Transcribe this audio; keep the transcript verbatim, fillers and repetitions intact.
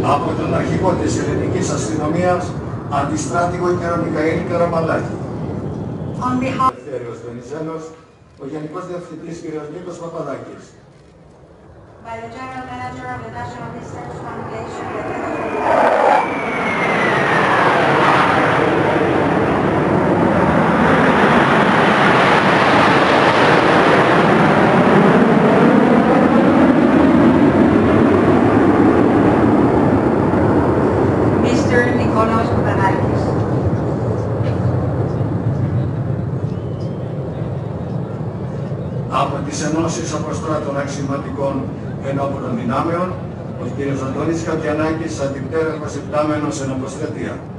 Από τον αρχηγό της Ελληνικής Αστυνομίας, Αντιστράτηγο κ. Μικαήλ Καραμαλάκη. On behalf Ελευθέριος Βενιζέλος, ο Γενικός Διευθυντής κ. Νίκος Παπαδάκης. by the General Manager of the National Research Foundation. Mister Nikolaos Papadakis. Από τις Ενώσεις Αποστράτων Αξιωματικών Ενόπλων Δυνάμεων, ο κ. Αντώνης Καπιανάκης, αντιπτέραρχος υπτάμενος εν αποστρατεία.